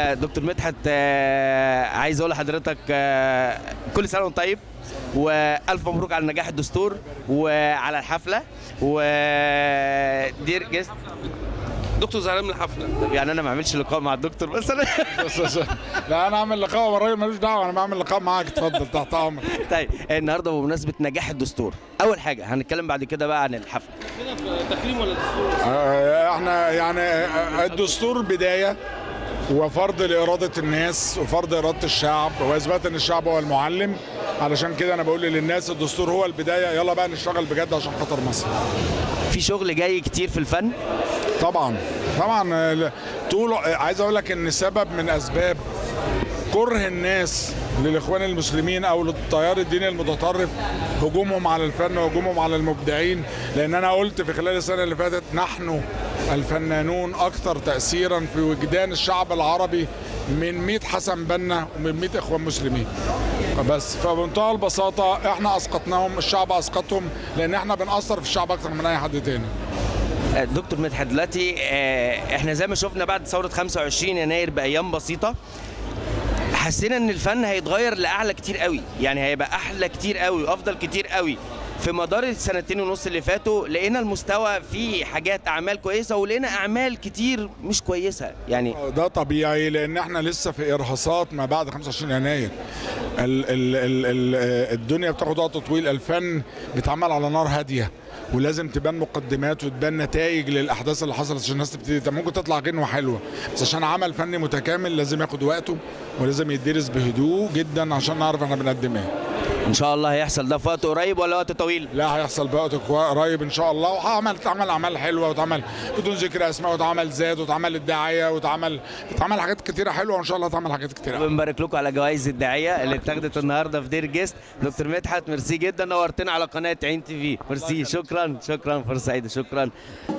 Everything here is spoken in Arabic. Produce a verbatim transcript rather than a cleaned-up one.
آه دكتور مدحت، آه عايز اقول لحضرتك آه كل سنه وانت طيب، والف مبروك على نجاح الدستور وعلى الحفله ودير جست. دكتور زعلان من الحفله. طب يعني انا ما اعملش لقاء مع الدكتور مثلا؟ لا انا اعمل لقاء والراجل ملوش دعوه، انا بعمل لقاء معاك، اتفضل تحت امرك. طيب النهارده بمناسبه نجاح الدستور، اول حاجه هنتكلم بعد كده بقى عن الحفله. هنا في تكريم ولا دستور؟ آه، احنا يعني آه، الدستور بدايه وفرض لاراده الناس وفرض اراده الشعب واثبات ان الشعب هو المعلم. علشان كده انا بقول للناس الدستور هو البدايه، يلا بقى نشتغل بجد عشان خاطر مصر. في شغل جاي كتير في الفن؟ طبعا طبعا. آه، طول عايز اقول لك ان سبب من اسباب كره الناس للاخوان المسلمين او للتيار الديني المتطرف هجومهم على الفن وهجومهم على المبدعين، لان انا قلت في خلال السنه اللي فاتت نحن الفنانون اكثر تاثيرا في وجدان الشعب العربي من مئة حسن بنا ومن مئة اخوان مسلمين. بس فبمنتهى البساطه احنا اسقطناهم، الشعب اسقطهم، لان احنا بنأثر في الشعب اكثر من اي حد تاني. دكتور مدحت، دلوقتي احنا زي ما شفنا بعد ثوره خمسة وعشرين يناير بايام بسيطه حسينا ان الفن هيتغير لاعلى كتير قوي، يعني هيبقى احلى كتير قوي وافضل كتير قوي. في مدار السنتين ونص اللي فاتوا لقينا المستوى فيه حاجات اعمال كويسه ولقينا اعمال كتير مش كويسه يعني. ده طبيعي لان احنا لسه في ارهاصات ما بعد خمسة وعشرين يناير. ال ال ال ال الدنيا بتاخد وقت طويل، الفن بيتعمل على نار هاديه ولازم تبان مقدمات وتبان نتائج للاحداث اللي حصلت عشان الناس تبتدي. ممكن تطلع غنوه حلوه بس عشان عمل فني متكامل لازم ياخد وقته ولازم يدرس بهدوء جدا عشان نعرف احنا بنقدم ايه. ان شاء الله هيحصل ده في وقت قريب ولا وقت طويل؟ لا هيحصل بوقت قريب ان شاء الله، وهعمل تعمل اعمال حلوه وتعمل بدون ذكر اسماء وتعمل زاد وتعمل الداعيه وتعمل تتعمل حاجات كتيره حلوه وان شاء الله تعمل حاجات كتيره. بنبارك لكم على جوائز الداعيه اللي اتاخدت النهارده في دير جيست. دكتور مدحت ميرسي جدا، نورتنا على قناه عين تي في. ميرسي، شكرا شكرا، فرصه سعيده، شكرا.